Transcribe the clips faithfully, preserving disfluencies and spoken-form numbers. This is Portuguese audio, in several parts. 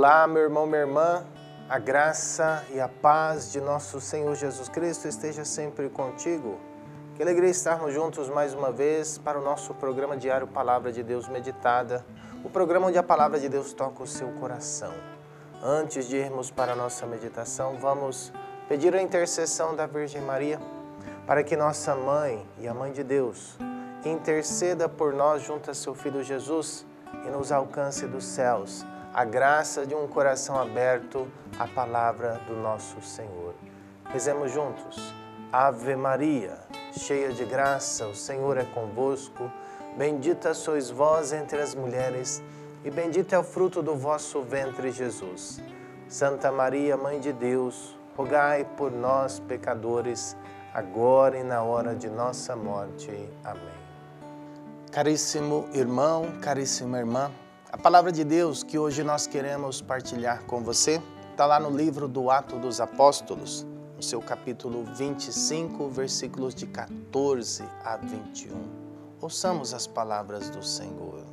Olá, meu irmão, minha irmã, a graça e a paz de nosso Senhor Jesus Cristo esteja sempre contigo. Que alegria estarmos juntos mais uma vez para o nosso programa diário Palavra de Deus Meditada, o programa onde a Palavra de Deus toca o seu coração. Antes de irmos para a nossa meditação, vamos pedir a intercessão da Virgem Maria para que nossa Mãe e a Mãe de Deus interceda por nós junto a seu Filho Jesus e nos alcance dos céus a graça de um coração aberto à palavra do nosso Senhor. Rezemos juntos. Ave Maria, cheia de graça, o Senhor é convosco. Bendita sois vós entre as mulheres e bendito é o fruto do vosso ventre, Jesus. Santa Maria, Mãe de Deus, rogai por nós, pecadores, agora e na hora de nossa morte. Amém. Caríssimo irmão, caríssima irmã, a palavra de Deus que hoje nós queremos partilhar com você está lá no livro do Atos dos Apóstolos, no seu capítulo vinte e cinco, versículos de quatorze a vinte e um. Ouçamos as palavras do Senhor.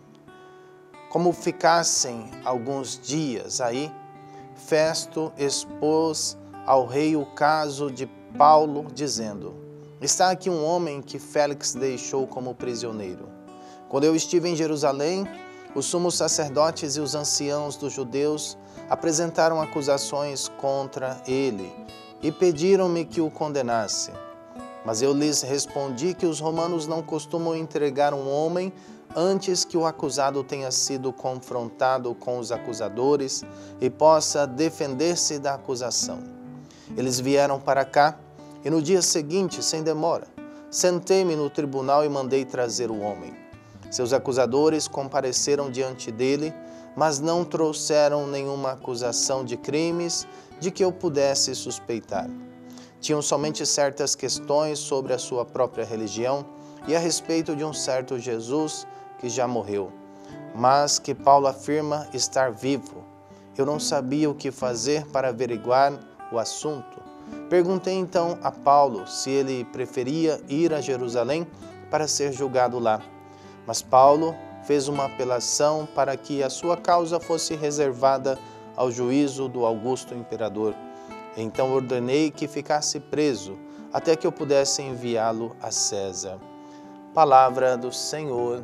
Como ficassem alguns dias aí, Festo expôs ao rei o caso de Paulo, dizendo: está aqui um homem que Félix deixou como prisioneiro. Quando eu estive em Jerusalém, os sumos sacerdotes e os anciãos dos judeus apresentaram acusações contra ele e pediram-me que o condenasse. Mas eu lhes respondi que os romanos não costumam entregar um homem antes que o acusado tenha sido confrontado com os acusadores e possa defender-se da acusação. Eles vieram para cá e no dia seguinte, sem demora, sentei-me no tribunal e mandei trazer o homem. Seus acusadores compareceram diante dele, mas não trouxeram nenhuma acusação de crimes de que eu pudesse suspeitar. Tinham somente certas questões sobre a sua própria religião e a respeito de um certo Jesus que já morreu, mas que Paulo afirma estar vivo. Eu não sabia o que fazer para averiguar o assunto. Perguntei então a Paulo se ele preferia ir a Jerusalém para ser julgado lá. Mas Paulo fez uma apelação para que a sua causa fosse reservada ao juízo do Augusto Imperador. Então ordenei que ficasse preso até que eu pudesse enviá-lo a César. Palavra do Senhor,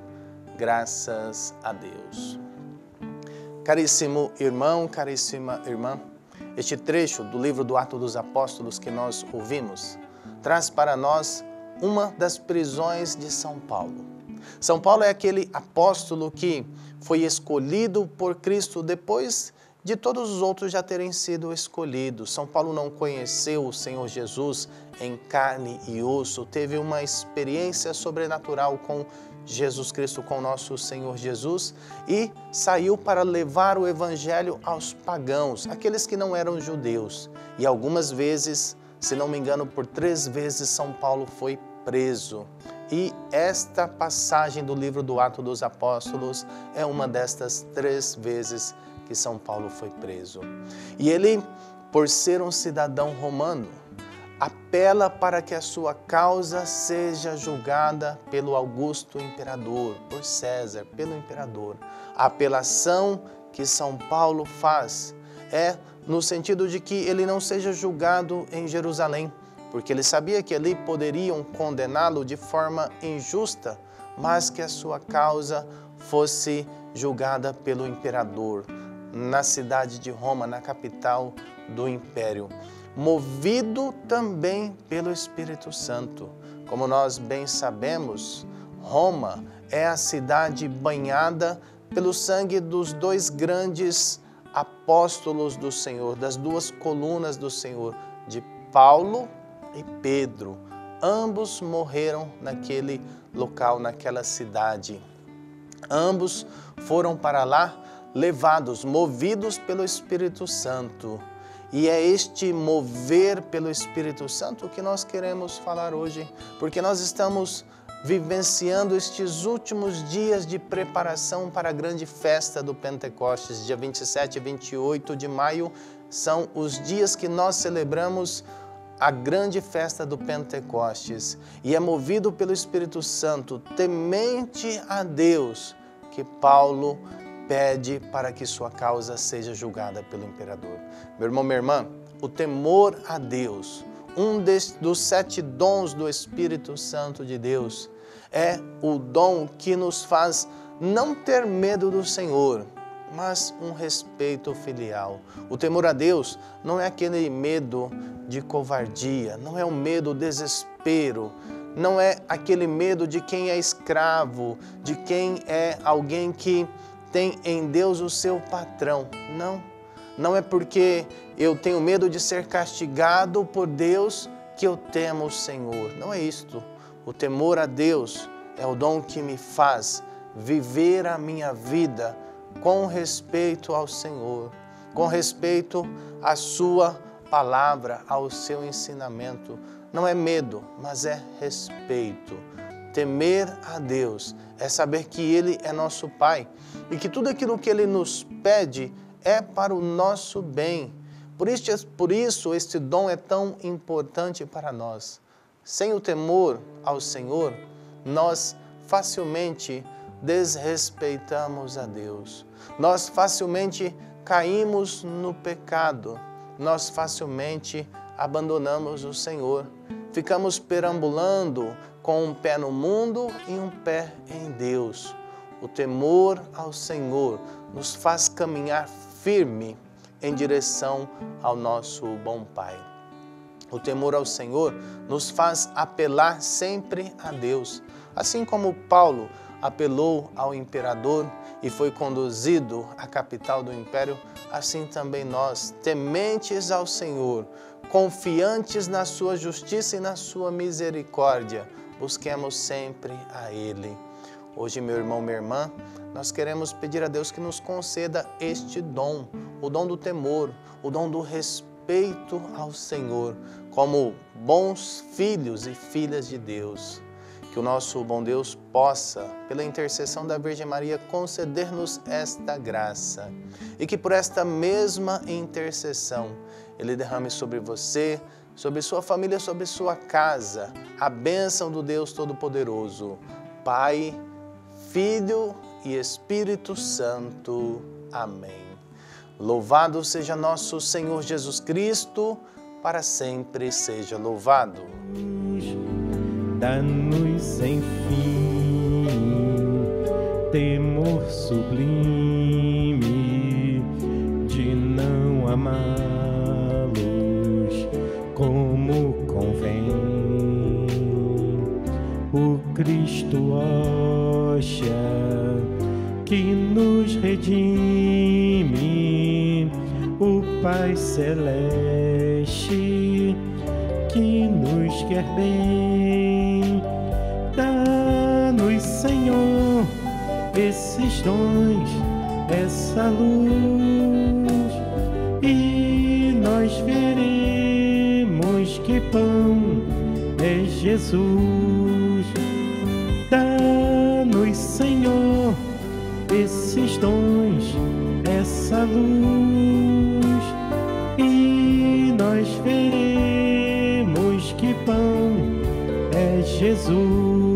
graças a Deus. Caríssimo irmão, caríssima irmã, este trecho do livro do Atos dos Apóstolos que nós ouvimos traz para nós uma das prisões de São Paulo. São Paulo é aquele apóstolo que foi escolhido por Cristo depois de todos os outros já terem sido escolhidos. São Paulo não conheceu o Senhor Jesus em carne e osso, teve uma experiência sobrenatural com Jesus Cristo, com nosso Senhor Jesus, e saiu para levar o evangelho aos pagãos, aqueles que não eram judeus. E algumas vezes, se não me engano, por três vezes São Paulo foi preso. E esta passagem do livro do Atos dos Apóstolos é uma destas três vezes que São Paulo foi preso. E ele, por ser um cidadão romano, apela para que a sua causa seja julgada pelo Augusto Imperador, por César, pelo Imperador. A apelação que São Paulo faz é no sentido de que ele não seja julgado em Jerusalém, porque ele sabia que ali poderiam condená-lo de forma injusta, mas que a sua causa fosse julgada pelo imperador, na cidade de Roma, na capital do império, movido também pelo Espírito Santo. Como nós bem sabemos, Roma é a cidade banhada pelo sangue dos dois grandes apóstolos do Senhor, das duas colunas do Senhor, de Paulo e Pedro. Ambos morreram naquele local, naquela cidade. Ambos foram para lá levados, movidos pelo Espírito Santo. E é este mover pelo Espírito Santo que nós queremos falar hoje, porque nós estamos vivenciando estes últimos dias de preparação para a grande festa do Pentecostes. Dia vinte e sete e vinte e oito de maio são os dias que nós celebramos a grande festa do Pentecostes, e é movido pelo Espírito Santo, temente a Deus, que Paulo pede para que sua causa seja julgada pelo imperador. Meu irmão, minha irmã, o temor a Deus, um dos sete dons do Espírito Santo de Deus, é o dom que nos faz não ter medo do Senhor, mas um respeito filial. O temor a Deus não é aquele medo de covardia, não é um medo desespero, não é aquele medo de quem é escravo, de quem é alguém que tem em Deus o seu patrão. Não, não é porque eu tenho medo de ser castigado por Deus que eu temo o Senhor. Não é isto. O temor a Deus é o dom que me faz viver a minha vida com respeito ao Senhor, com respeito à sua palavra, ao seu ensinamento. Não é medo, mas é respeito. Temer a Deus é saber que Ele é nosso Pai e que tudo aquilo que Ele nos pede é para o nosso bem. Por isso, por isso este dom é tão importante para nós. Sem o temor ao Senhor, nós facilmente desrespeitamos a Deus. Nós facilmente caímos no pecado. Nós facilmente abandonamos o Senhor. Ficamos perambulando com um pé no mundo e um pé em Deus. O temor ao Senhor nos faz caminhar firme em direção ao nosso bom Pai. O temor ao Senhor nos faz apelar sempre a Deus. Assim como Paulo apelou ao imperador e foi conduzido à capital do império, assim também nós, tementes ao Senhor, confiantes na sua justiça e na sua misericórdia, busquemos sempre a Ele. Hoje, meu irmão, minha irmã, nós queremos pedir a Deus que nos conceda este dom, o dom do temor, o dom do respeito ao Senhor, como bons filhos e filhas de Deus. Que o nosso bom Deus possa, pela intercessão da Virgem Maria, conceder-nos esta graça. E que por esta mesma intercessão, Ele derrame sobre você, sobre sua família, sobre sua casa, a bênção do Deus Todo-Poderoso, Pai, Filho e Espírito Santo. Amém. Louvado seja nosso Senhor Jesus Cristo, para sempre seja louvado. Dá-nos, enfim, temor sublime de não amá-los como convém. O Cristo rocha que nos redime, o Pai celeste que nos quer bem. Dá-nos, Senhor, esses dons, essa luz, e nós veremos que pão é Jesus. Dá-nos, Senhor, esses dons, essa luz, e nós veremos que pão é Jesus.